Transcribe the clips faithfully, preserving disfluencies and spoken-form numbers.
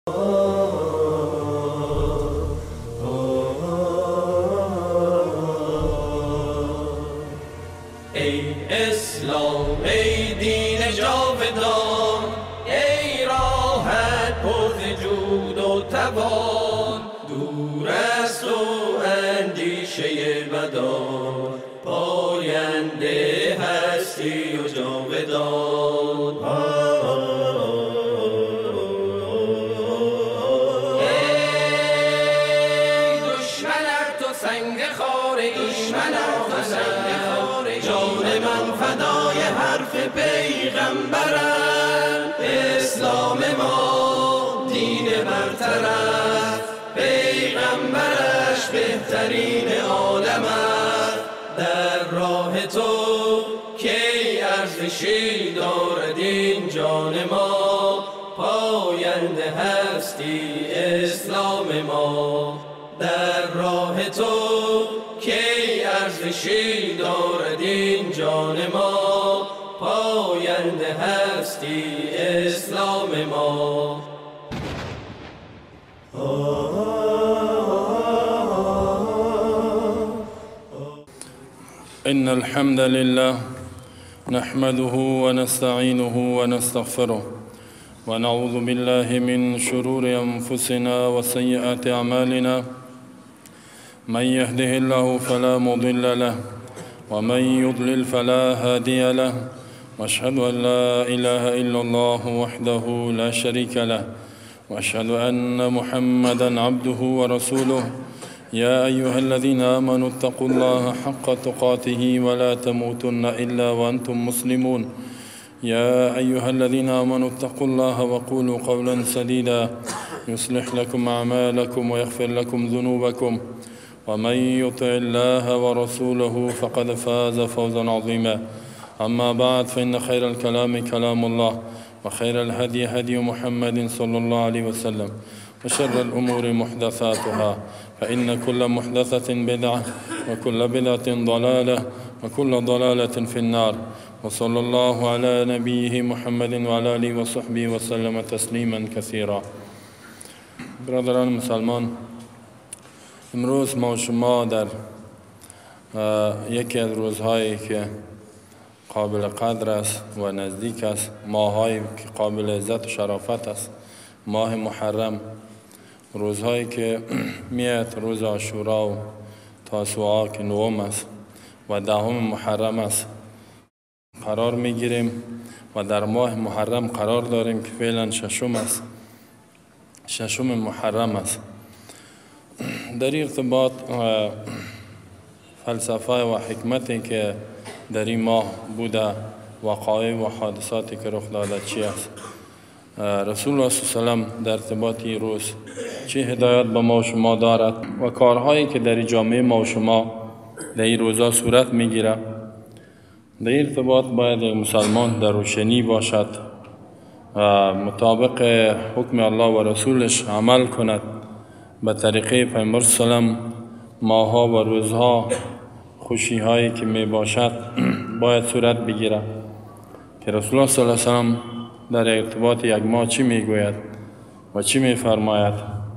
ای اسلام ای دین جاودان، ای راحت پر جود و توان، دور است و اندیشه بدان، پاینده هستی و جاودان. ای دشمنر تو سنگ خاره، دشمنر تو سنگ خاره، جان من فدای حرف پیغمبرم. اسلام ما دین برتر است، پیغمبرش بهترین عالم است. در راه تو کی ارزشی دارد این جان ما، پاینده هستی اسلام ما. در راه تو کی ارزشی دارد این جان ما، پاینده هستی اسلام ما. إن الحمد لله نحمده ونستعينه ونستغفره ونعوذ بالله من شرور أنفسنا وسيئات أعمالنا. من يهده الله فلا مضل له ومن يضلل فلا هادي له، وأشهد أن لا إله إلا الله وحده لا شريك له، وأشهد أن محمدا عبده ورسوله. يا أيها الذين آمنوا اتقوا الله حق تقاته ولا تموتن إلا وأنتم مسلمون. يا أيها الذين آمنوا اتقوا الله وقولوا قولا سديدا يصلح لكم أعمالكم ويغفر لكم ذنوبكم، ومن يطع الله ورسوله فقد فاز فوزا عظيما. أما بعد، فإن خير الكلام كلام الله، وخير الهدي هدي محمد صلى الله عليه وسلم، وشر الأمور محدثاتها، فإن كل محدثة بدعة، وكل بدعة ضلالة، وكل ضلالة في النار. وصلى الله على نبيه محمد وعلى آله وصحبه وسلم تسلیما كثيرا. برادران مسلمان، امروز ما شما در یکی از روزهایی که قابل قدر است و نزدیک است، ماهایی که قابل عزت و شرافت است، ماه محرم، روزهایی که میاد روز عاشورا و تاسوعا که نوم است و دهم محرم است قرار میگیریم و در ماه محرم قرار داریم که فعلا ششم است، ششم محرم است. در ارتباط فلسفه و حکمتی که در این ماه بوده، وقایع و حادثاتی که رخ داده چی است، رسول الله صلی الله علیه و سلم در ارتباط این روز چه هدایت به ما و شما دارد و کارهایی که در جامعه ما و شما در این روزها صورت میگیره. در ارتباط باید یک مسلمان در روشنی باشد و مطابق حکم الله و رسولش عمل کند، به طریقه پیامبر صلی الله علیه و سلم. ماها و روزها خوشی هایی که می باشد باید صورت بگیره که رسول الله صلی الله علیه و سلم در ارتباط یک ماه چی می گوید و چی می فرماید.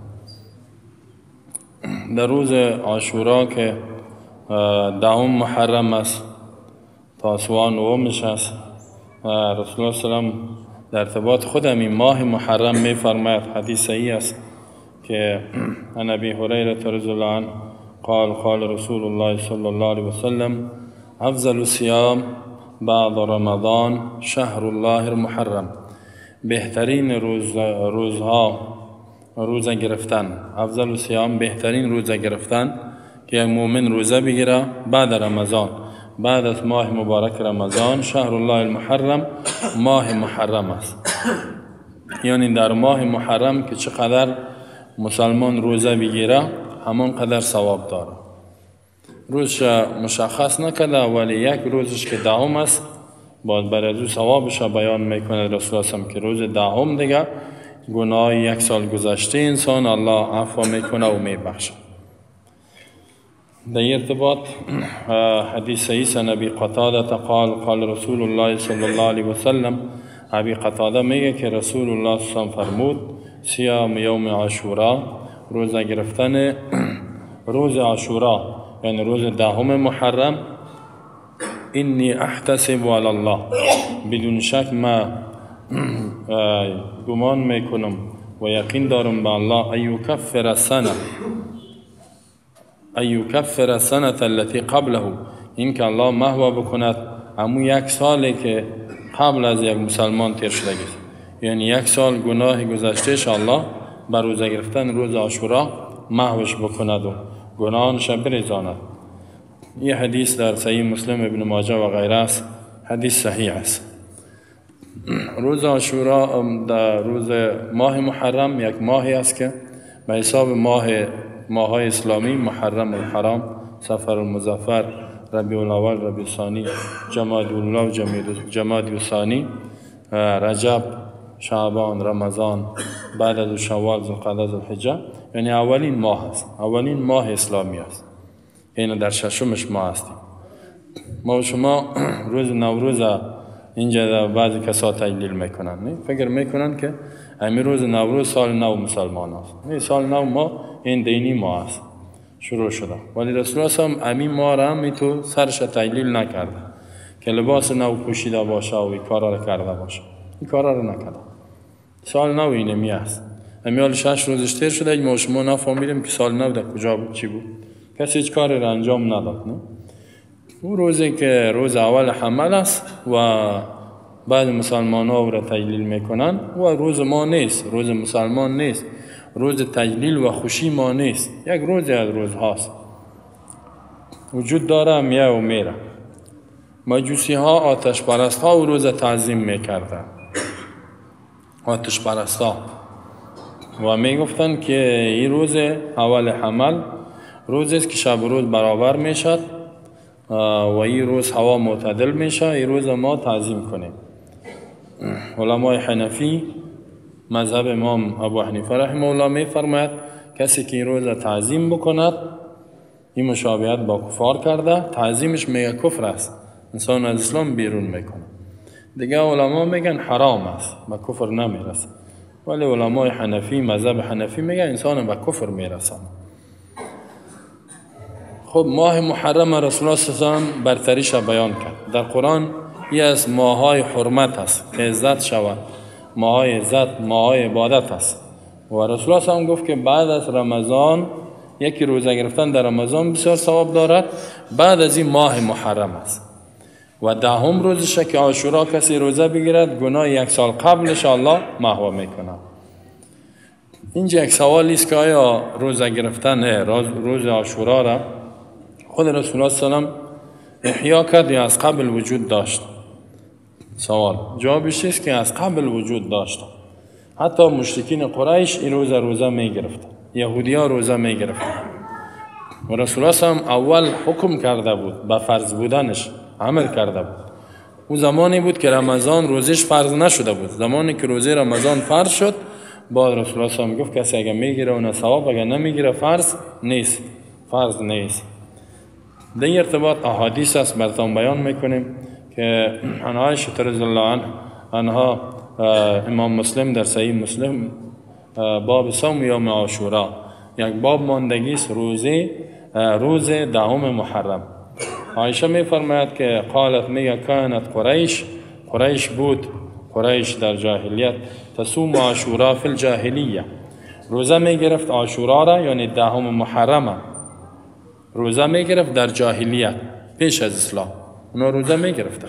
در روز عاشورا که دهم محرم است، تاسوعا نومش است، و رسول الله صلی الله علیه و سلم در ارتباط خود همین ماه محرم می فرماید. حدیث صحیح است که عن ابی هریره رضی الله عنه قال قال رسول الله صلی الله علیه و سلم افضل الصیام بعد رمضان شهر الله المحرم. بهترین روز روزها روزه گرفتن، افضل الصیام بهترین روزه گرفتن که یک مؤمن روزه بگیره بعد رمضان، بعد از ماه مبارک رمضان، شهر الله المحرم، ماه محرم است. یعنی در ماه محرم که چقدر مسلمان روزه بگیره همون قدر ثواب داره. روزش مشخص نکرده ولی یک روزش که دهم است باید برای از ثوابش بیان میکنه رسول الله که روز دهم دیگه گناه یک سال گذشته انسان الله عفو میکنه و میبخشه. در ارتباط حدیث صحیح نبی قتاده قال قال رسول الله صلی الله علیه و سلم. ابی قتاده میگه که رسول الله صلی الله علیه و سلم فرمود صیام یوم عاشورا، روزه گرفتن روز عاشورا یعنی روز دهم محرم. اینی احتسب علی الله، بدون شک ما گمان میکنم و یقین دارم به الله ایکفر السنه ایکفر السنه التي قبله، این که الله محو بکند همون یک سالی که قبل از یک مسلمان تیر شده است، یعنی یک سال گناه گذشته الله بر روزه گرفتن روز عاشورا محوش بکند و گناهانش بریزاند. این حدیث در صحیح مسلم ابن ماجه و غیره است، حدیث صحیح است. روز عاشورا در روز ماه محرم یک ماهی است که به حساب ماه ماه‌های اسلامی محرم الحرام، صفر المظفر، ربیع الاول، ربیع الثانی، جمادی الاول و جمادی الثانی، رجب، شعبان، رمضان، بعد از شوال، ذوالقعده، ذوالحجه، یعنی اولین ماه است، اولین ماه اسلامی است. این در ششمش ماه هستیم. ما و شما روز نوروز اینجا بعضی کسا تجلیل میکنن، نه فکر میکنن که همین روز نوروز سال نو مسلمان است. نه، سال نو ما این دینی ما است، شروع شده. ولی رسول الله هم همین ما را هم تو سرش تجلیل نکرده که لباس نو پوشیده باشه و این کارا را کرده باشه. این کارا را نکرده. سال نو اینمی است. امیال شش روزش تیر شده، ما شما نفهمیدیم که سال نو در کجا بود، چی بود. کسی هیچ کاری را انجام نداد. نه؟ او روزی که روز اول حمل است و بعد مسلمان ها را تجلیل میکنن و روز ما نیست، روز مسلمان نیست، روز تجلیل و خوشی ما نیست، یک روز از روز هاست. وجود داره میه و میره. مجوسی ها آتش پرست ها و روز تعظیم میکردن، آتش پرست ها، و میگفتن که این روز اول حمل روزی است که شب و روز برابر میشد و این روز هوا معتدل میشه، این روز ما تعظیم کنیم. علمای حنفی مذهب امام ابو حنیفه رحمه الله می فرماید کسی که این روز تعظیم بکند این مشابهت با کفار کرده، تعظیمش میگه کفر است، انسان از اسلام بیرون میکنه. دیگه علما میگن حرام است، به کفر نمیرسه. ولی علمای حنفی مذهب حنفی میگه انسان به کفر میرسه. خب ماه محرم رسول الله صلی الله علیه و آله برتریش بیان کرد. در قرآن یه از ماهای حرمت است که عزت شود، ماهای عزت، ماهای عبادت است. و رسول الله صلی الله علیه و آله گفت که بعد از رمضان یکی روزه گرفتن در رمضان بسیار ثواب دارد، بعد از این ماه محرم است. و دهم روزش که عاشورا کسی روزه بگیرد گناه یک سال قبلش الله محو میکنه. اینجا یک سوالی است که آیا روزه گرفتن روز عاشورا را خود رسول الله صلی الله علیه و آله احیا کرد یا از قبل وجود داشت؟ سوال جوابش است که از قبل وجود داشت. حتی مشرکین قریش این روزه روزه می گرفتن، یهودی ها روزه می گرفتن و رسول الله صلی الله علیه و آله اول حکم کرده بود، به فرض بودنش عمل کرده بود. اون زمانی بود که رمضان روزش فرض نشده بود. زمانی که روزه رمضان فرض شد بعد رسول الله صلی الله علیه و آله گفت کسی اگه میگیره اون ثواب، اگه نمیگیره فرض نیست، فرض نیست. در این ارتباط احادیث است براتون بیان میکنیم که عن عایشه رضی الله عنها انها امام مسلم در صحیح مسلم باب صوم یوم عاشورا یک باب ماندگی است، روزه روز دهم محرم. عایشه می فرماید که قالت میگه کانت قریش، قریش بود، قریش در جاهلیت تصوم عاشورا فی الجاهلیه، روزه می گرفت عاشورا را یعنی دهم محرم، روزه می گرفت در جاهلیت پیش از اسلام. اونا روزه می گرفتن.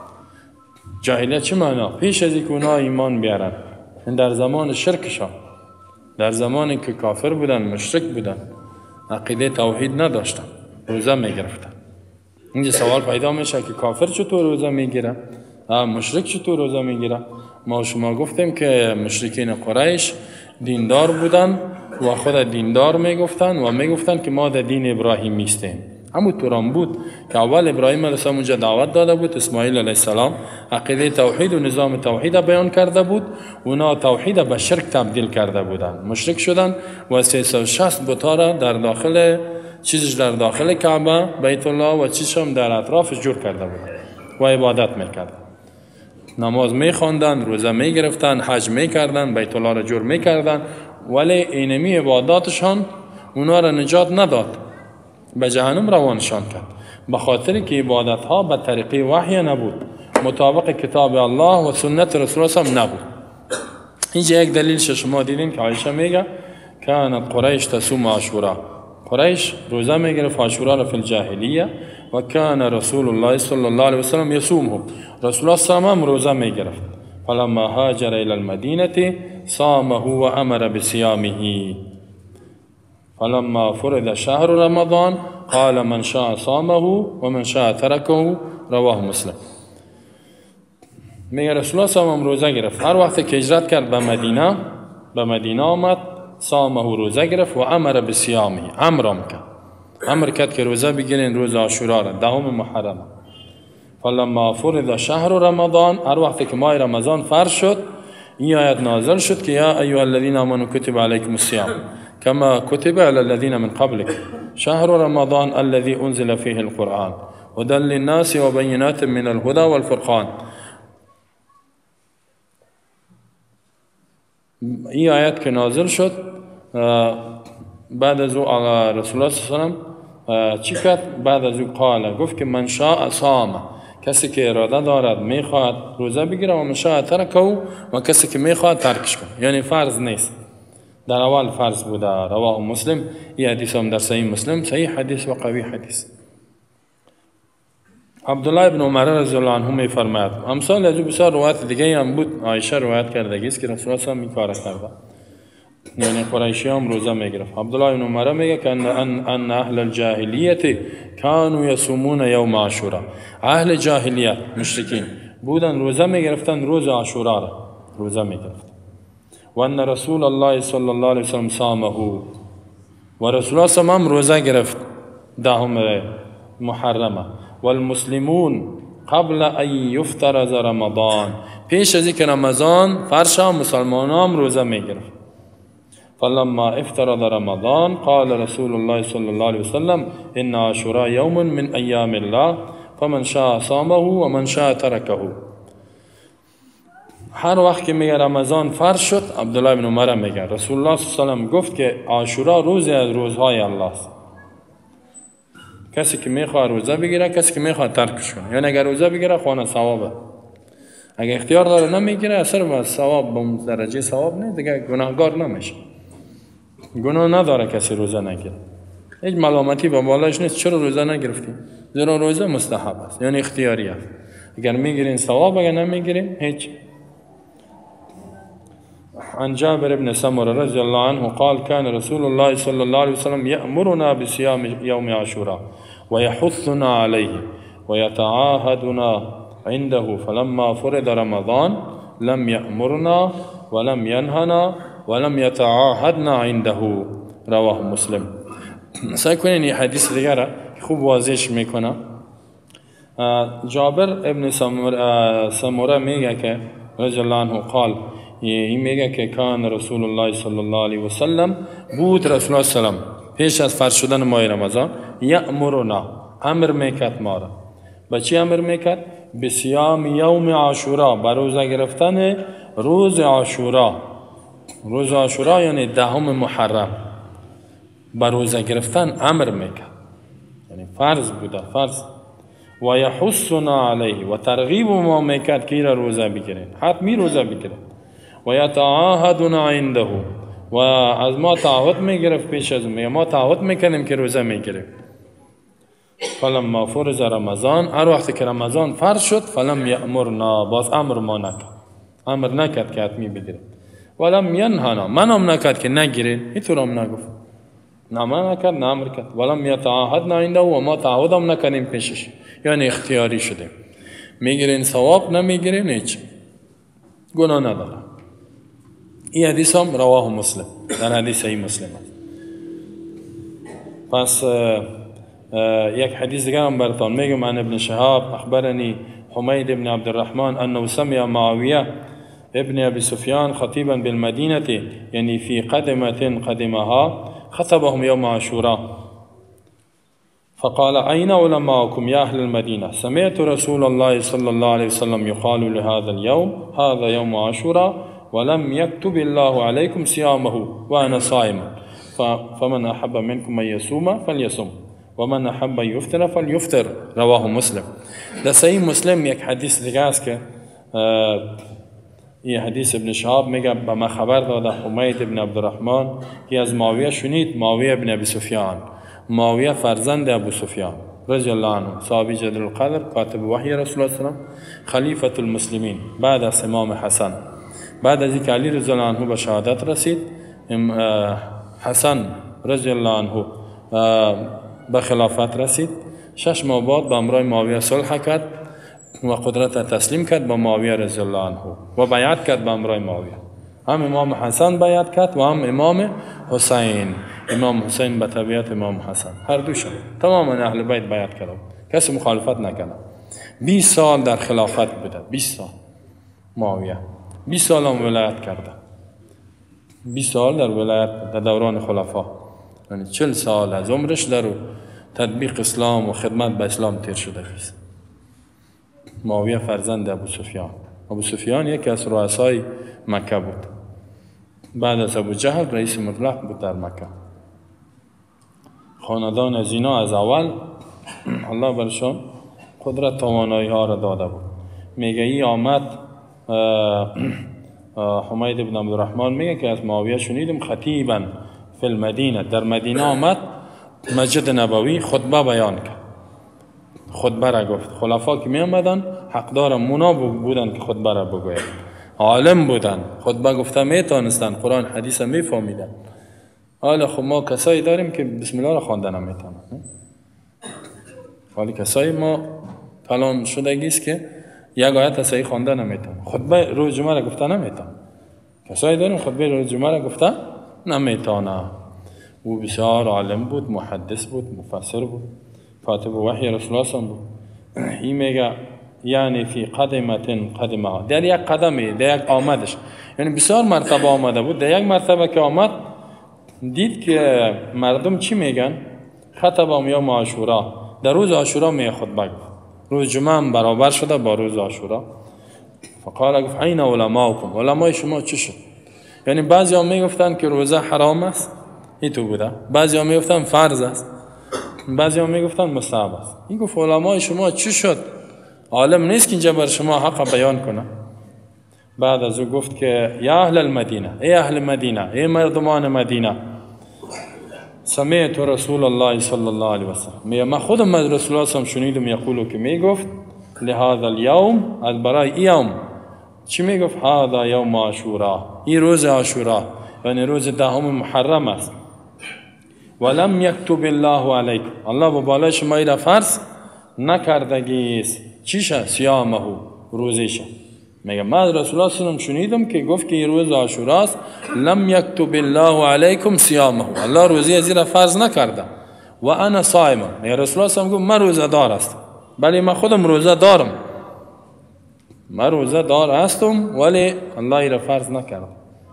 جاهلیت چه معنا؟ پیش از اینکه اونا ایمان بیارن، در زمان شرکشان، در زمانی که کافر بودن، مشرک بودن، عقیده توحید نداشتن، روزه می گرفتن. اینجا سوال پیدا میشه که کافر چطور روزه میگیره؟ مشرک چطور روزه میگیره؟ ما شما گفتیم که مشرکین قریش دیندار بودن و خود دیندار میگفتن و میگفتن که ما در دین ابراهیمی هستیم. همونطور هم بود که اول ابراهیم علیه السلام اونجا دعوت داده بود، اسماعیل علیه السلام عقیده توحید و نظام توحید بیان کرده بود، اونا توحید به شرک تبدیل کرده بودن، مشرک شدن و سیصد و شصت بت را در داخل چیزش در داخل کعبه بیت الله و چیزش هم در اطرافش جور کرده بودن و عبادت میکردن. نماز میخواندند، روزه میگرفتند، حج میکردند، بیت الله را جور میکردند، ولی اینمی عباداتشان اونا را نجات نداد، به جهنم روانشان کرد، به خاطر که عبادت ها به طریق وحی نبود، مطابق کتاب الله و سنت رسول الله هم نبود. اینجا یک دلیل شما دیدین که عایشه میگه کانت قریش تصوم عاشورا، قریش روزه میگرفت عاشورا را فی الجاهلیه و کان رسول الله صلی الله علیه و سلم یصومه، رسول الله صلی الله علیه و سلم روزه میگرفت. فلما هاجر الى المدینه صامه و امر بصیامه، فلما فرض شهر رمضان قال من شاء صامه و من شاء ترکه، رواه مسلم. میگه رسول الله صلی الله علیه و سلم روزه گرفت، هر وقت که هجرت کرد به مدینه، به مدینه آمد، صامه روزه گرفت و امر بصیامه، امر کرد، امر کرد که روزه بگیرین روز عاشورا را، دهم محرم. فلما فرض شهر رمضان، هر وقت که ماه رمضان فرض شد، این آیت نازل شد که یا ایها الذین آمنوا کتب علیکم الصیام کما کتب علی الذین من قبلکم شهر رمضان الذی انزل فیه القرآن هدی للناس و بینات من الهدی والفرقان. این آیت که نازل شد، بعد از او رسول الله صلی الله علیه و چی کرد؟ بعد از او قال، گفت که من شاء صام، کسی که اراده دارد میخواد روزه بگیره، و من شاء ترکه، و کسی که میخواد ترکش کنه، یعنی فرض نیست. در اول فرض بوده. رواه مسلم. این حدیث هم در صحیح مسلم صحیح حدیث و قوی حدیث. عبدالله ابن عمر رضی الله عنه می فرماید، امثال از بسیار روایت دیگه هم بود، عایشه روایت کرده است که رسول الله صلی الله علیه و آله کرده، یعنی قریشی هم روزه میگرفت. عبدالله ابن عمر میگه که ان ان اهل الجاهلیت كانوا يصومون یوم عاشورا، اهل جاهلیت مشرکین بودن روزه میگرفتن روز عاشورا را روزه میگرفت. و ان رسول الله صلی الله علیه و سلم صامه، و رسول الله صلی الله علیه و روزه گرفت دهم محرمه. والمسلمون قبل ان یفترض رمضان، پیش از اینکه رمضان فرض شد مسلمانان هم روزه میگرفت. فلما افترض رمضان قال رسول الله صلی الله علیه و سلم ان عاشوراء یوم من ایام الله فمن شاء صامه و من شاء ترکه. هر وقت که میگه رمضان فرض شد، عبدالله بن عمر میگه رسول الله صلی الله علیه و سلم گفت که عاشورا روزی از روزهای الله است، کسی که میخواد روزه بگیره، کسی که میخواد ترکش کنه. یعنی اگر روزه بگیره خوانه ثوابه، اگر اختیار داره نمیگیره اثر و ثواب به درجه ثواب نه، دیگه گناهگار نمیشه. گناه نداره کسی روزه نگیره، هیچ ملامتی به بالایش نیست چرا روزه نگرفتی، زیرا روزه مستحب است، یعنی اختیاری است. اگر میگیرین ثواب، اگر نمیگیرین هیچ. عن جابر بن سمرة رضي الله عنه قال كان رسول الله صلى الله عليه وسلم يأمرنا بصيام يوم عاشوراء ويحثنا عليه ويتعاهدنا عنده فلما فرض رمضان لم يأمرنا ولم ينهنا ولم يتعاهدنا عنده، رواه مسلم. سعی کنین این حدیث دیگر را خوب واضحش میکنه. جابر ابن سمره میگه که رضی الله عنه قال، این میگه که کان رسول الله صلی الله علیه و سلم، بود رسول الله صلی الله علیه و سلم پیش از فرض شدن ماه رمضان، یأمرنا، امر میکرد ما را. به چی امر میکرد؟ بصیام یوم عاشورا، به روزه گرفتن روز عاشورا. روز عاشورا یعنی دهم محرم، به روزه گرفتن امر میکرد، یعنی فرض بوده، فرض. و یحثنا علیه، و ترغیب ما میکرد که را روزه بگیرین، حتمی روزه بگیرین. و یتعاهدنا عنده، و از ما تعهد میگرفت، پیش از ما تعهد میکنیم که روزه میگیریم. فلما فرض رمضان، هر وقت که رمضان فرض شد، فلم یأمرنا، باز امر ما نکرد، امر نکرد که حتمی بگیریم. ولم ینهنا، منم نکرد که نگیرین، اینطور هم نگفت، نه من نکرد نه امر کرد. ولم یتعاهدنا عنده، و ما تعهدم نکنیم پیشش، یعنی اختیاری شدیم، میگیرین ثواب، نمیگیرین هیچ، گناه نداره. این حدیث هم رواه مسلم، در حدیث صحیح مسلم است. پس یک حدیث دیگه هم براتون میگم. عن ابن شهاب اخبرني حمید بن عبد الرحمن انه سمع معاویه ابن ابي سفيان خطيبا بالمدينه، يعني في قدمه قدمها خطبهم يوم عاشوراء فقال أين علماؤكم يا أهل المدينة؟ سمعت رسول الله صلى الله عليه وسلم يقال لهذا اليوم هذا يوم عاشوراء ولم يكتب الله عليكم صيامه وأنا صائم، فمن أحب منكم أن يصوم فليصوم ومن أحب أن يفطر فليفطر. رواه مسلم. در صحیح مسلم یک حدیث دیگه است که این حدیث ابن شهاب میگه به ما خبر داده حمید ابن عبدالرحمن که از معاویه شنید، معاویه ابن ابی سفیان، معاویه فرزند ابو سفیان رضی الله عنه، صحابی جلیل القدر، کاتب وحی رسول الله صلی الله علیه و سلم، خلیفة المسلمین بعد از امام حسن. بعد از اینکه علی رضی الله عنه به شهادت رسید، حسن رضی الله عنه به خلافت رسید. شش ماه بعد به امرای معاویه صلح کرد و قدرت تسلیم کرد به معاویه رضی الله عنه و بیعت کرد به امرای معاویه. هم امام حسن بیعت کرد و هم امام حسین. امام حسین به طبیعت امام حسن، هر دوشون تمام اهل بیت بیعت کرد، کسی مخالفت نکرد. بیست سال در خلافت بوده، بیست سال معاویه، بیست سال هم ولایت کرده، بیست سال در ولایت در دوران خلفا، یعنی چهل سال از عمرش در تطبیق اسلام و خدمت به اسلام تیر شده است. معاویه فرزند ابو سفیان. ابو سفیان یکی از رؤسای مکه بود، بعد از ابو جهل رئیس مطلق بود در مکه. خاندان از اینا از اول الله برشان قدرت توانایی ها را داده بود. میگه ای آمد حمید ابن عبدالرحمن میگه که از معاویه شنیدم خطیبا فی المدینه، در مدینه آمد مسجد نبوی خطبه بیان کرد، خطبه را گفت. خلفا که می آمدن حقدار مونا بودن که خطبه را بگوید، عالم بودن، خطبه گفته می تانستن، قرآن حدیث می فهمیدن. حالا خب ما کسایی داریم که بسم الله را خوانده نمی تانند. حالا کسایی ما پلان شدگیست که یک آیت صحیح خوانده نمی تانند، خطبه روز جمعه را گفته نمی تانند. کسایی داریم خطبه روز جمعه را گفته نمی تانند. او بسیار عالم بود، محدث بود، مفسر بود، کاتب وحی رسول الله بود. این میگه یعنی فی قدمت قدمه، در یک قدمی، در یک آمدش، یعنی بسیار مرتبه آمده بود. در یک مرتبه که آمد دید که مردم چی میگن، خطبهم یوم عاشورا، در روز عاشورا می خطبه گفت، روز جمعه هم برابر شده با روز عاشورا. فقال گفت این علماؤکم، علمای شما چی شد؟ یعنی بعضی ها میگفتن که روزه حرام است، این تو بوده، بعضی ها میگفتن فرض است، بعضی ها میگفتن مستحب است. این گفت علمای شما چی شد؟ عالم نیست که اینجا بر شما حق بیان کنه. بعد از او گفت که یا اهل المدینه، ای اهل مدینه، ای مردمان مدینه، سمعت رسول الله صلی الله علیه و سلم، میگه من خودم از رسول الله صلی الله علیه و سلم شنیدم یقولو که میگفت لهذا اليوم، از برای یوم چی میگفت؟ هذا یوم عاشورا، این روز عاشورا، یعنی روز دهم محرم است. ولم یکتب الله علیکم، الله به بالای شما را فرض نکردگیست. چیشه؟ صیامه، روزیشه. میگه من از رسول الله صلی الله علیه و سلم شنیدم که گفت که این روز عاشوراست. لم یکتب الله علیکم صیامه، الله روزی از را فرض نکرده. و انا صائم، میگه رسول الله صلی الله علیه و سلم گفت من روزه دار هستم، بلی من خودم روزه دارم، من روزه دار هستم ولی الله را فرض نکرده.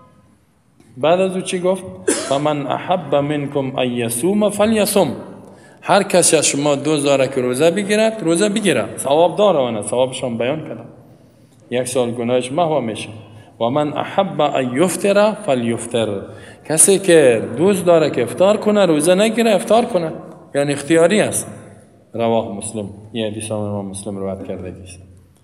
بعد از او چی گفت؟ فمن احب منکم ان یصوم فلیصوم، هر کسی از شما دوست داره که روزه بگیرد روزه بگیرد، ثواب داره. و نه ثوابش هم بیان کردم، یک سال گناهش محو میشه. و من احب ان یفطر فلیفطر، کسی که دوست داره که افطار کنه روزه نگیره افطار کنه، یعنی اختیاری است. رواه مسلم، این حدیث امام مسلم روایت کرده است.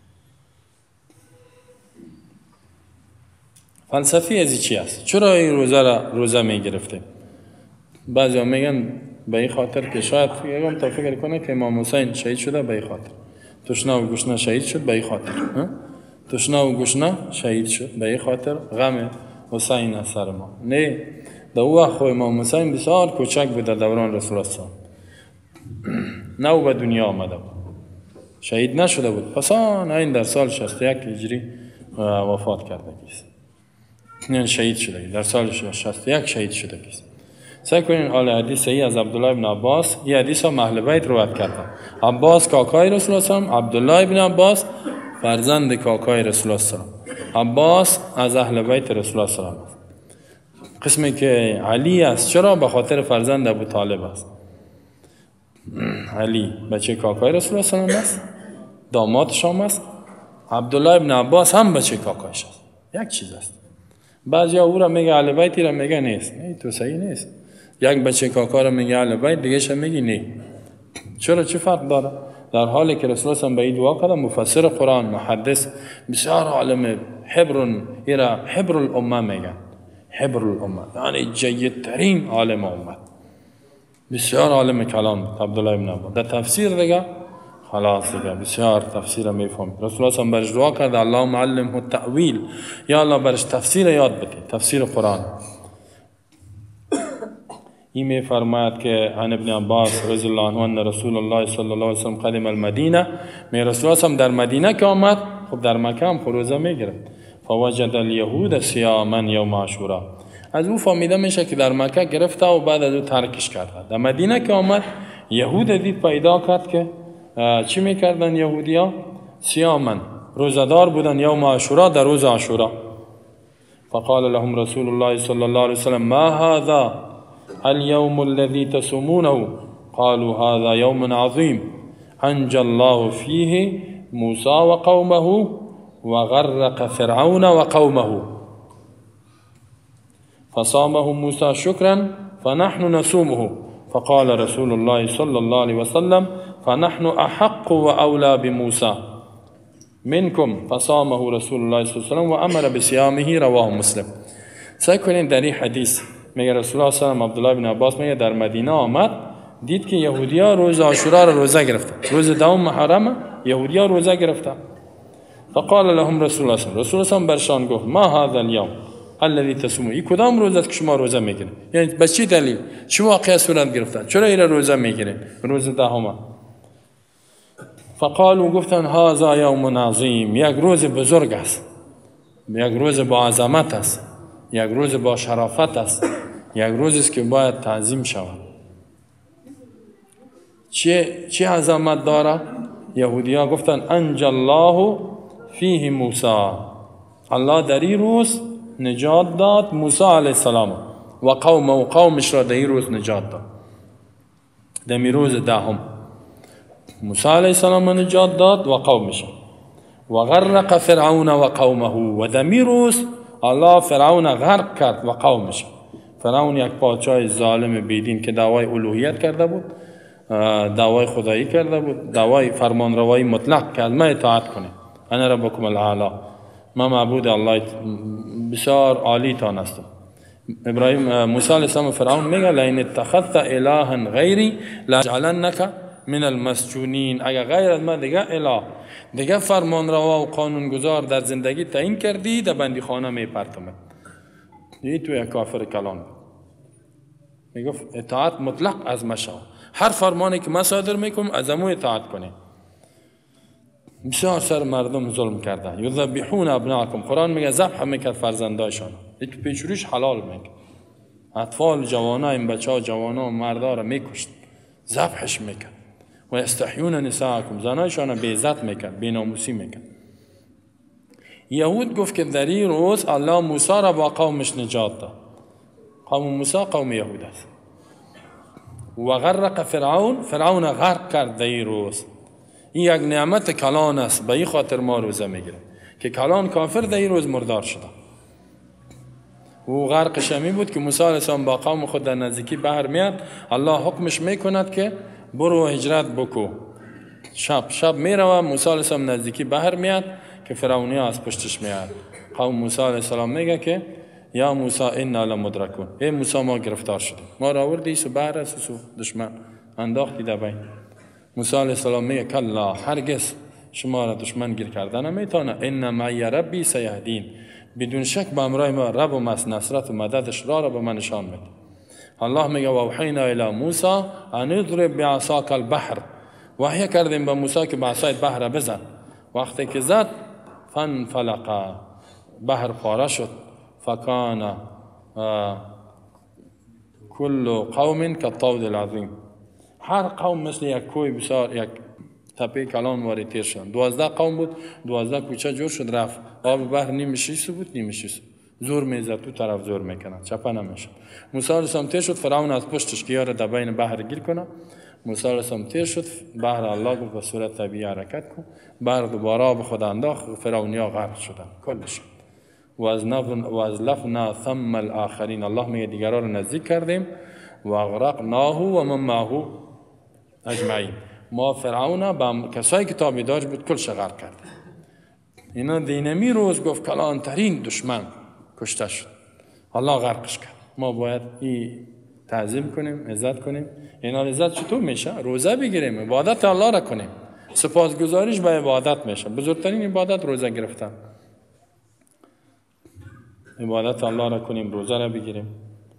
فلسفی از چی است؟ چرا این روزه را روزه می گرفته؟ بعضی ها میگن به این خاطر که شاید یکم تا فکر کنه که امام حسین شهید شده، به این خاطر. تشنه و گشنه شهید شد، به این خاطر. تشنه و گشنه شهید شد، به این خاطر غم حسین از سر ما. نه، در او وقت امام حسین بسیار کوچک بود در دوران رسول الله. نه او به دنیا آمده بود، شهید نشده بود. پس آن این در سال شصت و یک هجری وفات کرده است. نه شهید شده، در سال شصت و یک شهید شده است. سعی کنین حال حدیث صحیح از عبدالله ابن عباس، این حدیث ها اهل بیت روایت کردن. عباس کاکای رسول الله صلی الله علیه و آله، عبدالله ابن عباس فرزند کاکای رسول الله صلی الله علیه و آله. عباس از اهل بیت رسول الله صلی الله علیه و آله. قسمی که علی است، چرا؟ به خاطر فرزند ابو طالب است. علی بچه کاکای رسول الله صلی الله علیه و است، دامادش هم است. عبدالله ابن عباس هم بچه کاکایش است. یک چیز است. بعضی او را میگه اهل بیت، را میگه نیست. نه تو صحیح نیست. یک بچه کاکا را میگه اهل بیت، دیگه ش میگی نه. چرا چه فرق داره؟ در حالی که رسول الله صلی الله علیه و دعا کرده، مفسر قرآن، محدث، بسیار عالم، حبر ایرا حبر الامه میگن. حبر الامه یعنی جیدترین عالم امت، بسیار عالم کلام عبدالله ابن عباس. در تفسیر دیگه خلاص دیگه بسیار تفسیر میفهم. رسول الله صلی الله علیه و دعا کرده اللهم علمه التأویل، یا الله برش تفسیر یاد بده، تفسیر قرآن. این می فرماید که عن ابن عباس رضی الله عنه ان رسول الله صلی الله علیه و سلم قدم المدینه، می رسول الله صلی در مدینه که آمد، خب در مکه هم روزه میگرفت. فوجد الیهود صیاما یوم عاشورا، از او فهمیده میشه که در مکه گرفته و بعد از او ترکش کرده. در مدینه که آمد یهود دید پیدا کرد که چی میکردن یهودیا؟ صیاما، روزدار بودن، یوم عاشورا، در روز عاشورا. فقال لهم رسول الله صلی الله علیه و سلم ما هذا اليوم الذي تصومونه؟ قالوا هذا يوم عظيم انجى الله فيه موسى وقومه وغرق فرعون وقومه فصامه موسى شكرا فنحن نصومه. فقال رسول الله صلى الله عليه وسلم فنحن أحق وأولى بموسى منكم فصامه رسول الله صلى الله عليه وسلم وأمر بصيامه. رواه مسلم. سعی کنید در این حدیث میگه رسول الله صلی الله علیه و عبدالله بن عباس میگه در مدینه آمد، دید که یهودیا روز عاشورا را روزه گرفتن، روز دوم محرم یهودیا روزه گرفتن. فقال لهم رسول الله صلی الله علیه و سلم برشان گفت ما هذا اليوم الذي تصومون، این کدام روز است که شما روزه میگیرید؟ یعنی به چه دلیل چه واقعه صورت گرفتن، چرا این روزه میگیرید روز دهم؟ فقالوا گفتن هذا یوم عظیم، یک روز بزرگ است، یک روز با عظمت است، یک روز با شرافت است، یک روز است که باید تعظیم شود. چه چه عظمت داره؟ یهودیان گفتن انجى الله فیه موسی، الله در این روز نجات داد موسی علیه السلام و قوم و قومش را در این روز نجات داد. در این روز دهم موسی علیه السلام نجات داد و قومش، و غرق فرعون و قومه، و در این روز الله فرعون غرق کرد و قومش. فرعون یک پادشاه ظالم بیدین که دعوای الوهیت کرده بود، دعوای خدایی کرده بود، دعوای فرمانروایی مطلق کرد، ما اطاعت کنید، انا ربکم الاعلی، ما معبود الله بسیار عالی تان هستم. ابراهیم موسی علیه السلام فرعون میگه لئن اتخذت الها غیری لجعلنک من المسجونین، اگر غیر از من دیگه اله، دیگه فرمانروا و قانونگذار در زندگی تعیین کردی، در بندی خانه میپرتمت. این تو یک کافر کلام میگفت اطاعت مطلق از مشا، هر فرمانی که ما صادر میکنم از امو اطاعت کنیم. بسیار سر مردم ظلم کرده. یذبحون ابناءکم، قرآن میگه ذبح میکرد فرزندایشان، این پیشرویش حلال میگه، اطفال جوانا، این بچه ها جوانا و مردا را میکشت، ذبحش میکرد. و استحیون نساءکم، زنایشان را بیعزت میکرد، بیناموسی میکرد. یهود گفت که در این روز الله موسی را با قومش نجات داد. قوم موسی قوم یهود است. و غرق فرعون، فرعون غرق کرد در این روز. این یک نعمت کلان است، به این خاطر ما روزه میگیریم که کلان کافر در این روز مردار شده. و غرقش همی بود که موسی علیه السلام با قوم خود در نزدیکی بحر میاد، الله حکمش میکند که برو هجرت بکو. شب شب میروه، موسی علیه السلام نزدیکی بحر میاد که فرعونی از پشتش میاد. قوم موسی علیه السلام میگه که یا موسی انا لمدرکون، ای موسی ما گرفتار شدیم، ما را آوردی سو بحر است، سو دشمن انداختی در بین. موسی علیه السلام میگه کلا، هرگز شما را دشمن گیر کردن نمیتونه، ان معی ربی سیهدین، بدون شک با امرای ما رب و نصرت و مددش را را به من نشان میده. الله میگه و اوحینا الی موسی ان اضرب بعصاک البحر، وحی کردیم به موسی که با عصای بحر بزن. وقتی که زد فانفلق، بحر پاره شد، فکان کل قوم کالطود العظیم، هر قوم مثل یک کوه بسیار، یک تپه کلان وارد تیر شد. دوازده قوم بود، دوازده کوچه جور شد رفت. آب بحر نیمه شیش بود، نیمه شیش زور میزد تو طرف زور میکنه، چپه نمیشد. موسی علیه السلام تیر شد، فرعون از پشتش که یاره در بین بحر گیر کنه، موسی علیه السلام تیر شد، بحر الله گفت به صورت طبیعی حرکت کن، بحر دوباره به خود انداخت، فرعونیا غرق شدن کلشون. و از لفنا ثم الاخرین، الله میگه دیگران رو نزدیک کردیم و اغرقناه و من معه اجمعین، ما فرعون با کسایی که تابعدارش بود کلش غرق کردیم. اینا دینمی روز گفت کلانترین دشمن کشته شد، الله غرقش کرد. ما باید این تعظیم کنیم، عزت کنیم. اینا عزت چطور میشه؟ روزه بگیریم، عبادت الله را کنیم، سپاسگزاریش به عبادت میشه. بزرگترین عبادت روزه گرفتن، عبادت الله را کنیم، روزه را بگیریم.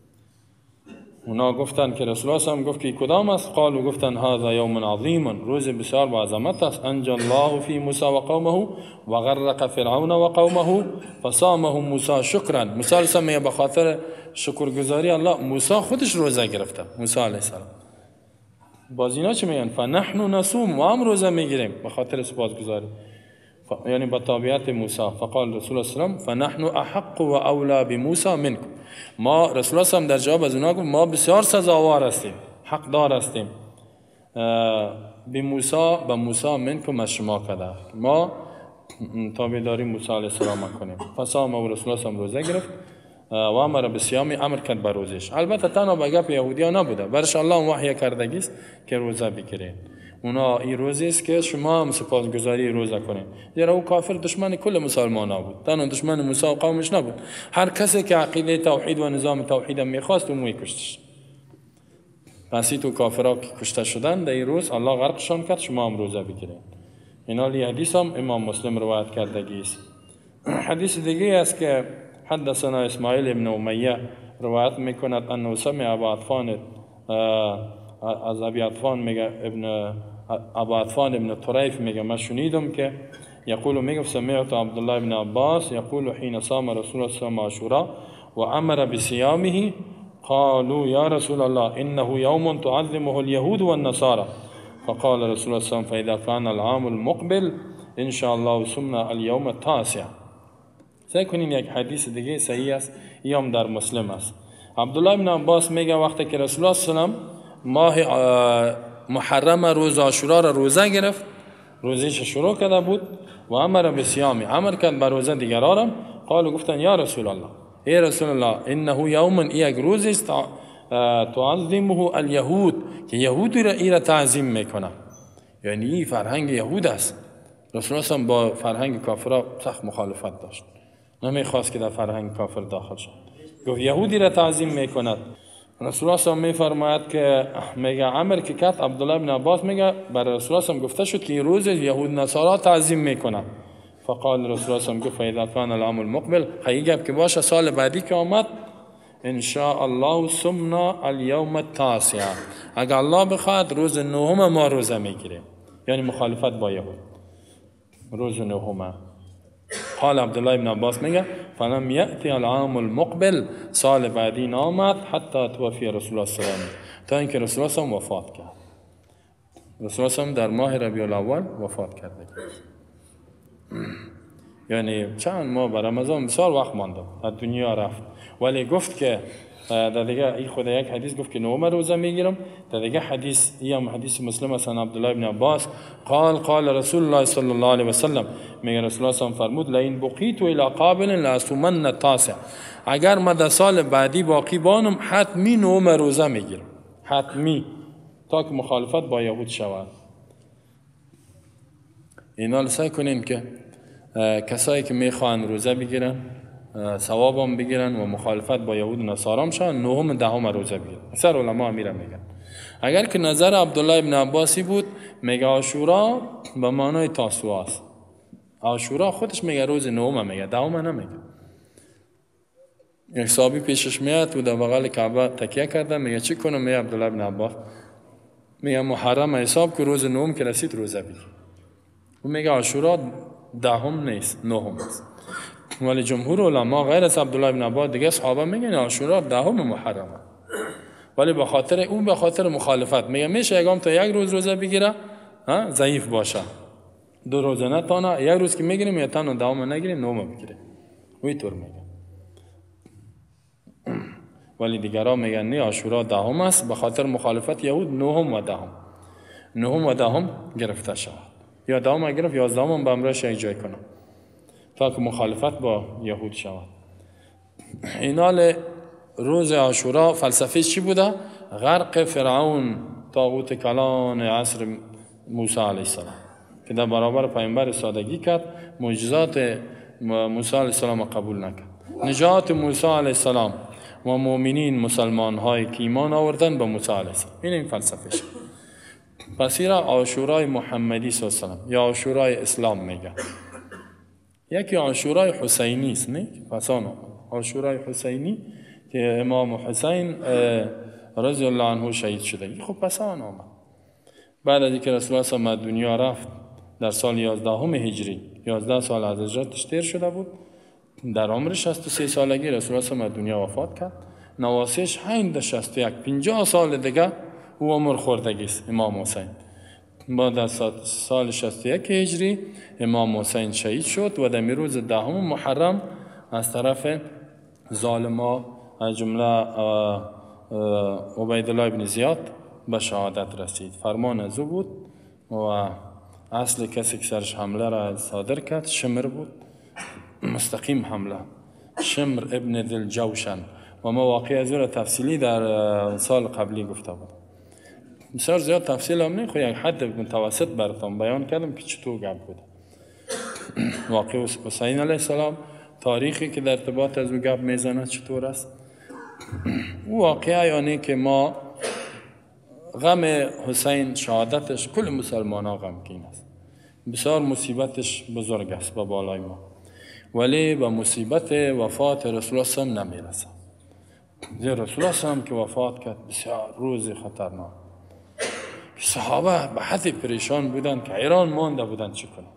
اونا گفتن که رسول الله هم گفت که کدام است؟ قالوا گفتن هذا یوم عظیم، روز بسیار با عظمت است. انجى الله فی موسی و قومه و غرق فرعون و قومه فصامه موسی شکرا. موسی علیه السلام به خاطر شکرگزاری الله موسی خودش روزه گرفته. موسی علیه السلام باز اینا چی میگن؟ فنحن نصوم، و هم روزه میگیریم به خاطر سپاسگزاری، ف... یعنی با تابعیت موسی. فقال رسول الله صلی الله علیه و سلم فنحن احق و اولی بموسی منکم، ما رسول الله هم در جواب از اونا گفت ما بسیار سزاوار هستیم، حق دار هستیم به موسی، به موسی منکم از شما کده، ما تابعداری موسی علیه السلام کنیم. فصام و رسول الله هم روزه گرفت و امر بصیام، امر کرد به روزش. البته تنها به گپ یهودیا نبوده، برش الله وحی کردگی است که روزه بگیرید. اونا این روزی است که شما هم سپاسگزاری روزه کنید، زیرا او کافر دشمن کل مسلمان ها بود، تنها دشمن موسی و قومش نبود. هر کسی که عقیده توحید و نظام توحید میخواست اون میکشتش. پس تو کافرها که کشته شدن در این روز الله غرقشان کرد، شما هم روزه بگیرید. اینا لی حدیث هم امام مسلم روایت کردگی است. حدیث دیگه است که حدثنا اسماعیل ابن امیه روایت میکند انه سمع ابا عطفان، از ابی عطفان میگه ابن ابا عطفان ابن طریف میگه من شنیدم که یقول میگه سمعت عبدالله ابن عباس یقول حين صام رسول الله صلی الله علیه و عاشوراء و امر بصيامه قالوا یا رسول الله انه یوم تعظمه اليهود والنصارى فقال رسول الله صلی الله علیه و فاذا كان العام المقبل ان شاء الله صمنا اليوم التاسع. سعی کنین یک حدیث دیگه صحیح است، ایام در مسلم است. عبدالله ابن عباس میگه وقتی که رسول الله صلی الله علیه و ماه محرم روز عاشورا را روزه گرفت، روزش شروع کرده بود و امر بصیام، امر کرد بر روزه دیگران. قالوا گفتن یا رسول الله، ای رسول الله انه یوم، یک روز است تعظمه الیهود، که یهود را این را تعظیم میکنه، یعنی این فرهنگ یهود است. رسول الله با فرهنگ کافرها سخت مخالفت داشت، نمیخواست که در فرهنگ کافر داخل شد. گفت یهودی را تعظیم میکند. رسول الله صلی میفرماید که میگه امر که کرد عبدالله بن عباس میگه برای رسول الله صلی گفته شد که این روز یهود نصارا تعظیم میکنن. فقال رسول الله صلی گفت اذا كان العام المقبل، خیلی گپ که باشه سال بعدی که آمد ان شاء الله صمنا اليوم التاسع، اگر الله بخواد روز نهم ما روزه میگیریم، یعنی مخالفت با یهود روز نهم. قال عبدالله ابن عباس میگه فلم یأتی العام المقبل، سال بعدی نامد حتی توفی رسول الله صلی الله علیه و تا اینکه رسول الله صلی الله علیه و وفات کرد. رسول الله صلی الله علیه و در ماه ربیع الاول وفات کرده، یعنی چند ماه بر رمضان بسیار وقت مانده از دنیا رفت. ولی گفت که در دیگه این خود یک حدیث گفت که نهم روزه میگیرم. در دیگه حدیث ایم حدیث مسلم است عن عبدالله ابن عباس قال قال رسول الله صلی الله علیه و سلم، میگه رسول الله صلی الله علیه و فرمود لئن بقیت الی قابل لاصومن التاسع، اگر من در سال بعدی باقی بانم حتمی نهم روزه میگیرم، حتمی، تا که مخالفت با یهود شود. اینا سعی کنین که کسایی که میخوان روزه بگیرن ثواب هم بگیرن و مخالفت با یهود و نصارا شن، نهم دهم روزه بگیرن. اکثر علما میرن میگن. اگر که نظر عبدالله ابن عباسی بود میگه عاشورا به معنای تاسوعا است، عاشورا خودش میگه روز نهم، میگه دهم نمیگه. یک صحابی پیشش میاد و در بغل کعبه تکیه کرده، میگه چی کنم؟ میگه عبدالله ابن عباس میگه محرم حساب که روز نهم که رسید روزه بگیر. و میگه عاشورا دهم نیست، نهم است. ولی جمهور علما غیر از عبدالله ابن عباس دیگه صحابه میگن عاشورا دهم محرمه، ولی به خاطر اون به خاطر مخالفت میگه میشه یکم تا یک روز روزه بگیره، ها ضعیف باشه، دو روز نتونه، یک روز که میگیریم یا تنها دهم نگیریم نهم بگیره، وی طور میگه. ولی دیگران میگن نه عاشورا دهم است به خاطر مخالفت یهود، نهم و دهم. نهم و دهم گرفته شود یا دهم گرفت یازدهم به امرش یک جای کنم تا که مخالفت با یهود شود. اینال روز عاشورا فلسفه چی بوده؟ غرق فرعون طاغوت کلان عصر موسی علیه السلام که در برابر پیامبر سادگی کرد، معجزات موسی علیه السلام قبول نکرد. نجات موسی علیه السلام و مؤمنین مسلمان هایی که ایمان آوردن به موسی علیه السلام. این این فلسفه شد. پس این را عاشورای محمدی صلی الله علیه و سلم یا عاشورای اسلام میگن. یکی عاشورای حسینی است، نه؟ پس آن عاشورای حسینی که امام حسین رضی الله عنه شهید شده. خب پس آن آمد بعد از اینکه رسول الله صلی الله علیه و سلم دنیا رفت در سال یازدهم هجری، یازده سال از هجرتش تیر شده بود. در عمر شصت و سه سالگی رسول الله صلی الله علیه و سلم دنیا وفات کرد. نواسیش هند شصت و یک، پنجاه سال دیگه او عمر خوردگی است امام حسین. بعد از سال شصت و یک هجری امام حسین شهید شد و در روز دهم محرم از طرف ظالما از جمله عبیدالله ابن زیاد به شهادت رسید. فرمان از او بود و اصل کسی که سرش حمله را صادر کرد شمر بود، مستقیم حمله، شمر ابن ذل جوشن و ما واقعی از او را تفصیلی در سال قبلی گفته بود. بسیار زیاد تفصیل هم نه، خو یک حد متوسط براتون بیان کردم که چطور گپ بود. واقع حسین علیه السلام تاریخی که در ارتباط از او گپ میزنه چطور است؟ او واقعه یعنی که ما غم حسین شهادتش کل مسلمان ها غمگین است. بسیار مصیبتش بزرگ است با بالای ما، ولی به مصیبت وفات رسول الله صلی الله علیه و نمیرسه. زیر رسول الله صلی الله علیه و که وفات کرد بسیار روز خطرناک، صحابه به حد پریشان بودند که حیران مانده بودند چی کنند.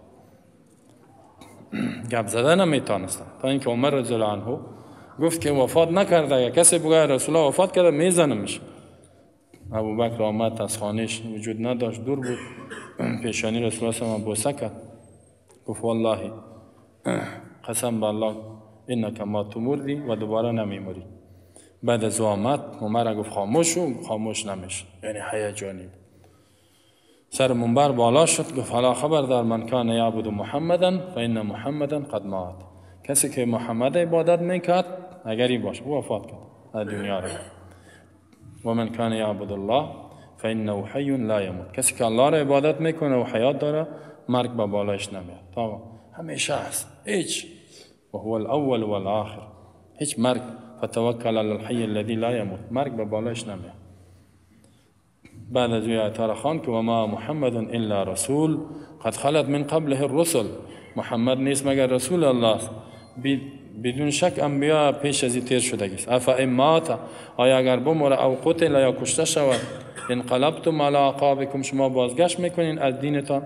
گپ زده نمیتونستند تا اینکه عمر رضی الله عنه گفت که وفات نکرده، یا کسی بگه رسول الله وفات کرده میزنمش. ابوبکر آمد از خانهش، وجود نداشت، دور بود، پیشانی رسول الله صلی الله علیه و بوسه کرد، گفت والله قسم به الله انک ما تمردی و دوباره نمیمری. بعد از آمد عمر گفت خاموش شو، خاموش نمیشه، یعنی هیجانی. سر منبر بالا شد گفت حالا خبردار من کان یعبد محمدا فان محمدا قد مات. کسی که محمد عبادت میکرد اگری باشه او وفات کرد از دنیا را. و من کان یعبد الله فانه حی لا یموت. کسی که الله را عبادت میکنه و حیات داره مرگ به بالایش نمیاد، تا همیشه است. هیچ و هو الاول والآخر، هیچ مرگ. فتوکل علی الحی الذی لا یموت، مرگ به بالایش نمیاد. بعد از آیات را خوان که و ما محمد الا رسول قد خلت من قبله الرسل. محمد نیست مگر رسول الله است، بدون شک انبیا پیش از این تیر شده است. افا امات، آیا اگر بمره او قتل یا کشته شود، انقلبتم علی اعقابکم، شما بازگشت میکنین از دینتان.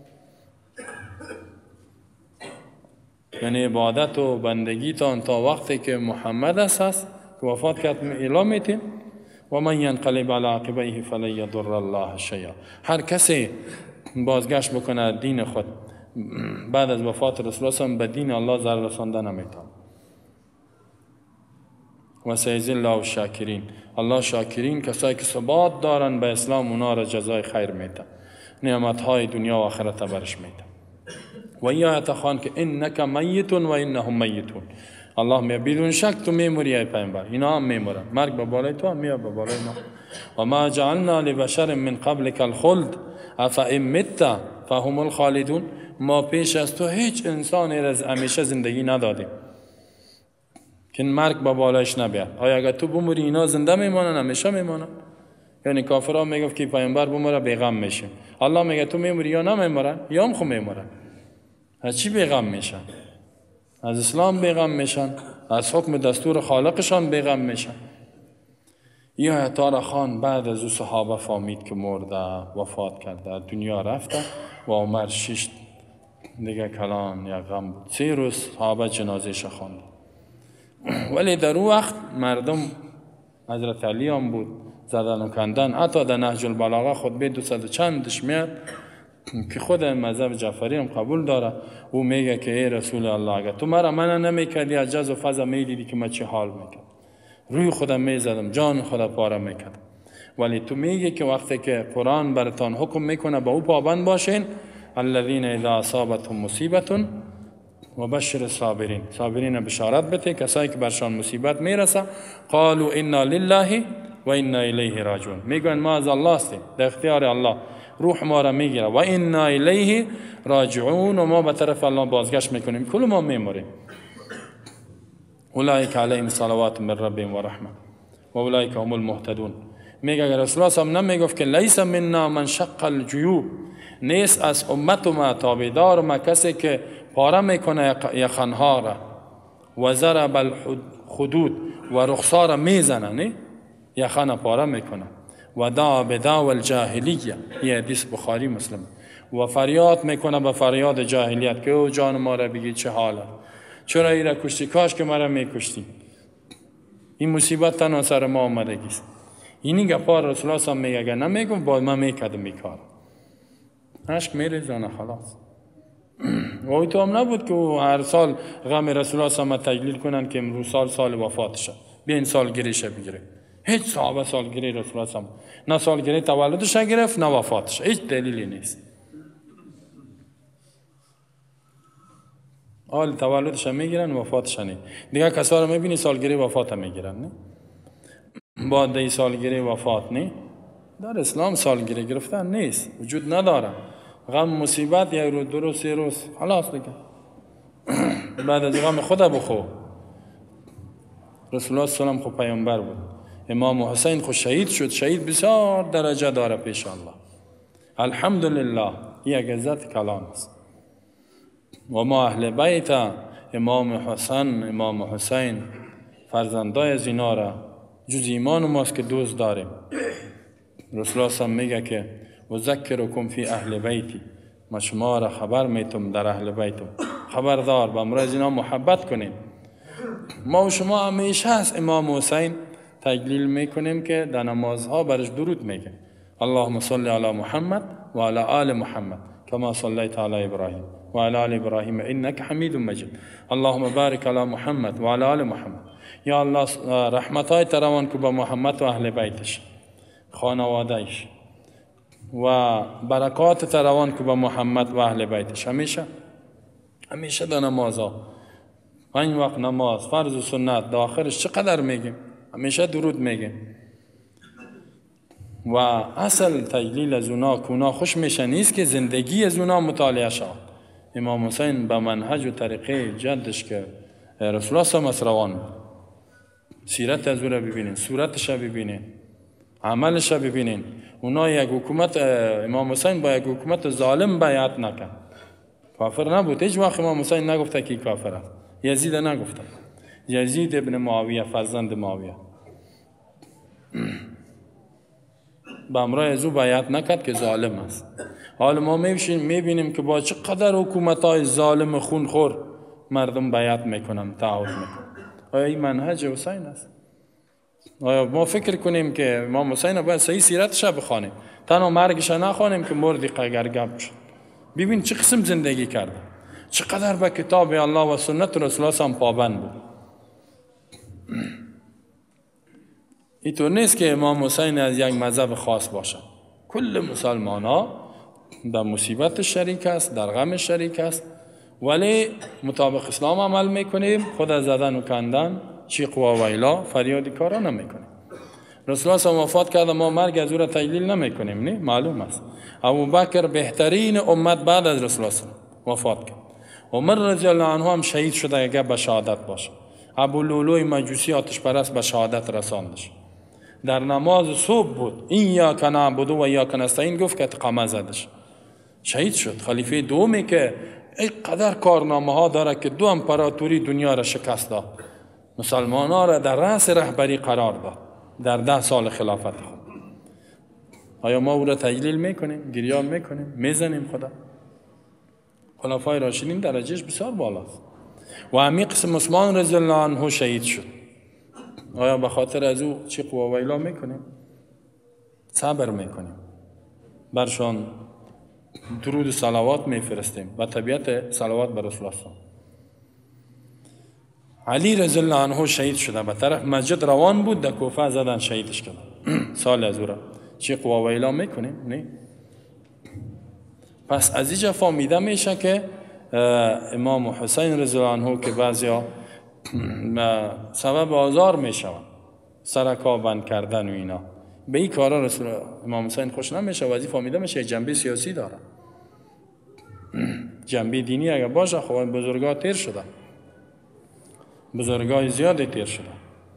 یعنی عبادت و بندگیتان تا وقتی که محمد است که وفات کرد اعلام میتین. و من ینقلب علی عقبیه فلن یضر الله شیئا. هر کسی بازگشت بکنه دین خود بعد از وفات رسول الله به دین الله ضرر رسانده نمیتونه. و سیجزی الله الشاکرین، الله شاکرین کسایی که ثبات دارن به اسلام اونا را جزای خیر میده، نعمت های دنیا و آخرت برش میده. و یا اتخوان که انک میتون و انهم میتون. الله می بدون شک تو میموری ای پیامبر، اینا هم میمورن، مرگ به بالای تو هم میاد به بالای ما. و ما جعلنا لبشر من قبلک الخلد افا ان مت فهم الخالدون. ما پیش از تو هیچ انسانی را همیشه زندگی ندادیم که مرگ به بالایش نبیاد. آیا اگر تو بموری اینا زنده میمانن، همیشه میمانن؟ یعنی کافرها میگفت که پیامبر بموره بیغم میشه. الله میگه تو میموری یا نمیمورن یا هم خو میمورن. از چی بیغم میشن؟ از اسلام بیغم میشن، از حکم دستور خالقشان بیغم میشن. یا عطار خان بعد از او صحابه فهمید که مرده، وفات کرده، دنیا رفته و عمر شش دیگه کلان یا غم بود. سه روز صحابه جنازهش خواند. ولی در اون وقت مردم حضرت علی هم بود زدن و کندن. حتی در نهج البلاغه خطبه دوصد چندش میاد که خود مذهب جعفری هم قبول داره. او میگه که ای رسول الله اگر تو مرا منع نمیکردی از جز و فضا میدیدی که من چه حال میکرد، روی خودم میزدم، جان خودم پاره میکردم. ولی تو میگی که وقتی که قرآن براتان حکم میکنه به او پابند باشین. الذین اذا اصابتهم مصیبت و بشر الصابرین، صابرین بشارت بده کسایی که برشان مصیبت میرسه. قالوا انا لله و انا الیه راجعون، میگن ما از الله هستیم، در اختیار الله، روح ما را میگیره. و انا الیه راجعون، و ما به طرف الله بازگشت میکنیم، کل ما میمریم. اولئک علیهم صلوات من ربهم و رحمه و اولئک هم المهتدون. میگه اگر رسول الله صلی الله علیه و نمیگفت که لیس منا من شق الجیوب، نیست از امت ما تابعدار ما کسی که پاره میکنه یخنها را و ضرب الخدود و رخسار میزنه، نه یخن پاره میکنه. و دعا بدعوى الجاهلیه، یه حدیث بخاری مسلم. و فریاد میکنه به فریاد جاهلیت که او جان ما را بگی چه حاله، چرا ای را کشتی، کاش که ما را میکشتی، این مصیبت تنها سر ما آمدگیست. اینی گپا رسول الله صلی میگه اگر نمیگم با ما میکردم میکار، عشق میریزانه خلاص. و اوی تو هم نبود که هر سال غم رسول الله صلی الله تجلیل کنن که امروز سال سال وفاتشه، بیا این سال گریشه بگیره. هیچ صحابه سال گری رسول الله صلی الله نه سال گری تولدش گرفت نه وفاتش، هیچ دلیلی نیست. حال تولدش میگیرن وفاتش نه. دیگه کسا رو میبینی سالگیری وفات میگیرن، نه بعد دی سالگیری وفات نه در اسلام سالگیری گرفتن نیست، وجود نداره. غم مصیبت یک روز دو روز سه روز خلاص دیگه، بعد از غم خود بخو. رسول الله صلی الله علیه و آله خو پیامبر بود. امام حسین خو شهید شد، شهید بسیار درجه داره پیش الله، الحمدلله، یک عزت کلام است. و ما اهل بیت امام حسن امام حسین فرزندای از اینا را جز ایمان ماست که دوست داریم. رسول الله صلی میگه که و ذکرکم فی اهل بیتی، ما شما را خبر میتم در اهل بیتم، خبردار به امر از اینا محبت کنیم. ما و شما همیشه از امام حسین تجلیل میکنیم که در نمازها برش درود میگه، اللهم صل علی محمد و علی آل محمد کما صلیت علی ابراهیم و علی آل ابراهیم انک حمید مجید، اللهم بارک علی محمد و علی آل محمد. یا الله رحمتای تروان که به محمد و اهل بیتش، خانوادهش، و برکات تروان که به محمد و اهل بیتش. همیشه همیشه در نمازها، پنج وقت نماز فرض و سنت در آخرش چقدر میگیم؟ همیشه درود میگیم. و اصل تجلیل از اونا که اونا خوش میشه نیست که زندگی از اونا مطالعه شد. امام حسین به منهج و طریقه جدش که رسول الله صلی الله علیه و روان بود، سیرت از او را ببینین، صورتش را ببینین، عملش را ببینین. اونا یک حکومت، امام حسین با یک حکومت ظالم بیعت نکرد، کافر نبود. هیچ وقت امام حسین نگفته که کافر است. یزید نگفته، یزید ابن معاویه فرزند معاویه به امرای از او بیعت نکرد که ظالم است. حالا ما میبینیم که با چقدر حکومت‌های ظالم خونخور مردم بیعت میکنن، تعهد میکنن. آیا این منهج حسین است؟ آیا ما فکر کنیم که امام حسین باید صحیح سیرتش بخوانیم، تنها مرگش نخوانیم که مردی قگرگب شد؟ ببین چه قسم زندگی کرده، چقدر به کتاب الله و سنت رسول الله هم پابند بود. اینطور نیست که امام حسین از یک مذهب خاص باشه، کل مسلمان ها در مصیبت شریک است، در غم شریک است، ولی مطابق اسلام عمل میکنیم. خود از زدن و کندن، چیق و ویلا، فریادی کارا نمیکنیم. رسول الله صلی الله علیه و وفات کرده، ما مرگ از او را تجلیل نمیکنیم، نه معلوم است. ابوبکر بهترین امت بعد از رسول الله وفات کرد. عمر رضی الله عنه هم شهید شده اگر به شهادت باشه. ابو لولوی مجوسی آتش پرست به شهادت رساندش. در نماز صبح بود، این یا نعبد و یا نستعین گفت که قمه زدش، شهید شد. خلیفه دومی که اینقدر کارنامه ها داره که دو امپراتوری دنیا را شکست داد، مسلمان ها را در رأس رهبری قرار داد در ده سال خلافت خود. آیا ما او را تجلیل میکنیم، گریان میکنیم، میزنیم خدا؟ خلفای راشدین درجهش بسیار بالاست. و همین قسم عثمان رضی الله عنه شهید شد. آیا به خاطر از او چیق و ویلا میکنیم؟ صبر میکنیم، برشان درود و صلوات میفرستیم و طبیعت صلوات بر رسول الله. علی رضی الله عنه شهید شده، به طرف مسجد روان بود، در کوفه زدن شهیدش کردن. سال از او را چی قوا ویلا میکنیم؟ نه. پس از اینجا فهمیده میشه که امام حسین رضی الله عنه که بعضیا سبب آزار میشوند، سرکا بند کردن و اینا، به این کارا رسول امام حسین خوش نمیشه و از این فهمیده میشه جنبه سیاسی داره. جنبه دینی اگر باشه خب بزرگا تیر شده، بزرگای زیادی تیر شده.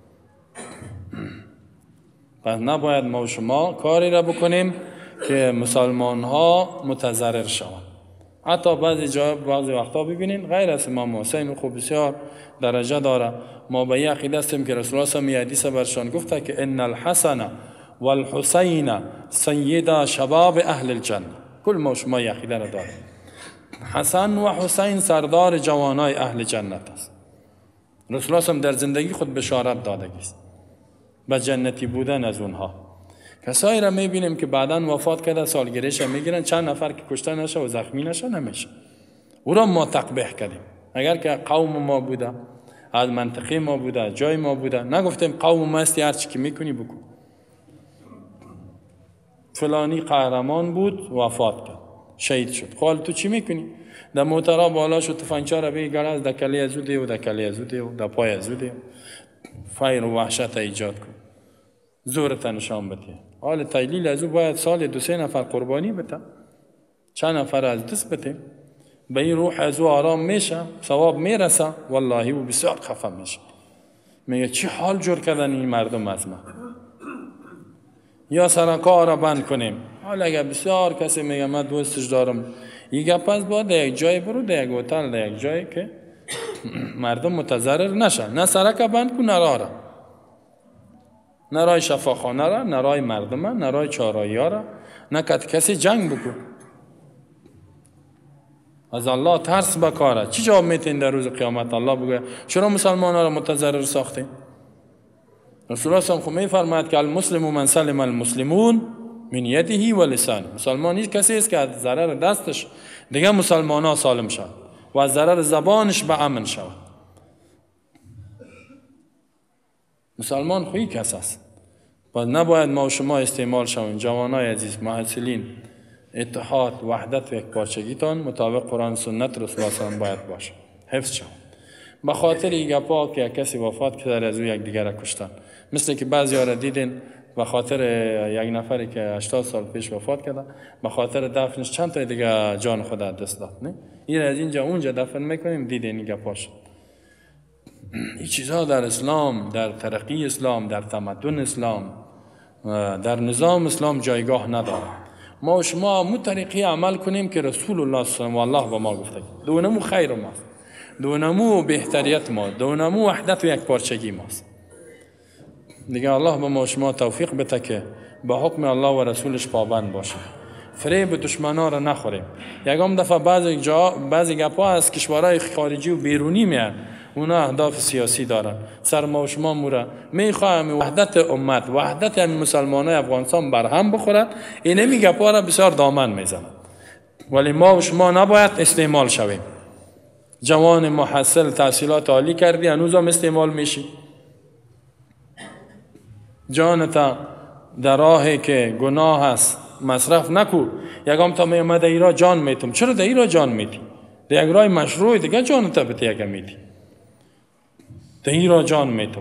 پس نباید ما و شما کاری را بکنیم که مسلمان ها متضرر شوند. حتی بعضی جا بعضی وقتا ببینین غیر از امام حسین خوب بسیار درجه داره. ما به این عقیده هستیم که رسول الله صلی الله علیه و آله حدیث برشان گفته که ان الحسن والحسین سید شباب اهل الجنه. کل ما شما این عقیده را داریم. حسن و حسین سردار جوانای اهل جنت است. رسول الله صلی در زندگی خود بشارت داده است به جنتی بودن از اونها. کسایی را میبینیم که بعداً وفات کرده سالگیریش میگیرن، چند نفر که کشته نشه و زخمی نشه نمیشه. او را ما تقبیح کردیم. اگر که قوم ما بوده، از منطقه ما بوده، جای ما بوده، نگفتیم قوم ما استی هر چی که میکنی بکن. فلانی قهرمان بود وفات کرد، شهید شد. خال تو چی میکنی؟ در موترا بالا شد تفنگچه را بگی گراز در کلی ازو دیو، در کلی ازو دیو، در پای ازو دیو، فیر و وحشت ایجاد کن، زورت نشان بده. حال تجلیل ازو باید سال دو سه نفر قربانی بده، چند نفر از دست بده، به این روح ازو آرام میشه، ثواب میرسه. والله و بسیار خفه میشه، میگه چی حال جور کردن این مردم از من. یا سرکا را بند کنیم. حالا اگر بسیار کسی میگه من دوستش دارم، این گپ از باید یک جای برو، در یک هتل، در یک جایی که مردم متضرر نشن. نه سرکا بند کن، نه راه را، نه رای شفاخانه را، نه رای مردم، نه رای چارایی را، نه کسی جنگ بکن. از الله ترس بکاره. چی جواب میتین در روز قیامت؟ الله بگه چرا مسلمان ها را متضرر ساختین؟ رسول الله صلی الله علیه و آله میفرماید که المسلم من سلم المسلمون من یده و لسان. مسلمان هیچ کسی است که از ضرر دستش دیگه مسلمان ها سالم شود و از ضرر زبانش به امن شود. مسلمان خویی کس است. پس نباید ما و شما استعمال شویم. جوانای عزیز، محصلین، اتحاد، وحدت و یکپارچگیتان مطابق قرآن سنت رسول الله صلی الله علیه و آله باید باشه. حفظ شوند. به خاطر این گپا که کسی وفات کرده از او یک دیگر را کشتن. مثل که بعضی‌ها را دیدین به خاطر یک نفری که هشتاد سال پیش وفات کرده، به خاطر دفنش چند تا دیگه جان خود از دست داد. نه؟ این از اینجا اونجا دفن میکنیم. دیدین این گپاش. این چیزها در اسلام، در ترقی اسلام، در تمدن اسلام، در نظام اسلام جایگاه نداره. ما و شما مو طریقی عمل کنیم که رسول الله صلی الله علیه و آله به ما گفته. دونمو خیر ماست، دونمو بهتریت ما، دونمو وحدت و یک پارچگی ماست. دیگه الله به ما و شما توفیق بده که به حکم الله و رسولش پابند باشیم. فریب دشمنا را نخوریم. یکم دفعه بعضی جا بعضی گپا از کشورهای خارجی و بیرونی میان، اونا اهداف سیاسی دارن. سر ما و شما مورا میخوایم وحدت امت، وحدت همین مسلمانای افغانستان برهم بخورد. این می گپا را بسیار دامن میزنند، ولی ما و شما نباید استعمال شویم. جوان محصل تحصیلات عالی کردی، هنوز هم استعمال میشی. جانتا در راهی که گناه است مصرف نکو. یکم تا می اومده ایرا جان میتم. چرا در ایرا جان میتی؟ در یک راه مشروع دیگه جانتا بتی یکم میتی. در ایرا جان میتم.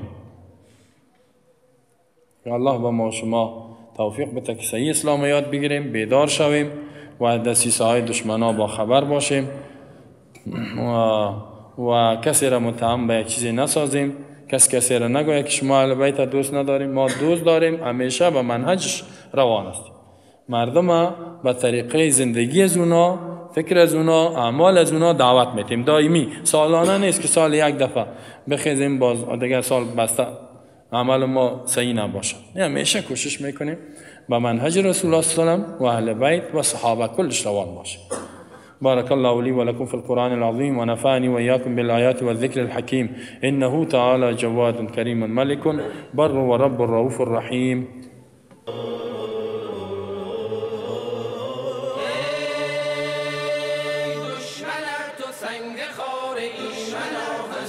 الله با ما شما توفیق بده که صحیح اسلام یاد بگیریم، بیدار شویم و دسیسه های دشمنا با خبر باشیم و و کسی را متهم به یک چیزی نسازیم. کس کسی را نگوید که شما اهل بیت دوست نداریم. ما دوست داریم، همیشه به منهجش روان است. مردم به طریقه زندگی از اونا، فکر از اونا، اعمال از اونا دعوت میتیم. دائمی، سالانه نیست که سال یک دفعه بخیزیم باز دیگر سال بسته عمل ما صحیح نباشه. همیشه کوشش میکنیم به منهج رسول الله صلی الله علیه و آله و اهل بیت و صحابه کلش روان باشه. بارك الله لي ولكم في القرآن العظيم ونفعني وإياكم بالآيات والذكر الحكيم إنه تعالى جواد كريم ملك بر ورب الرؤوف الرحيم.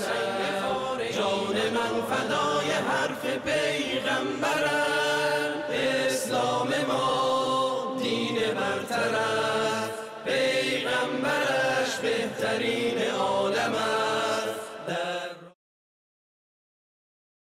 جان من فدای حرف پیغمبرم. برتر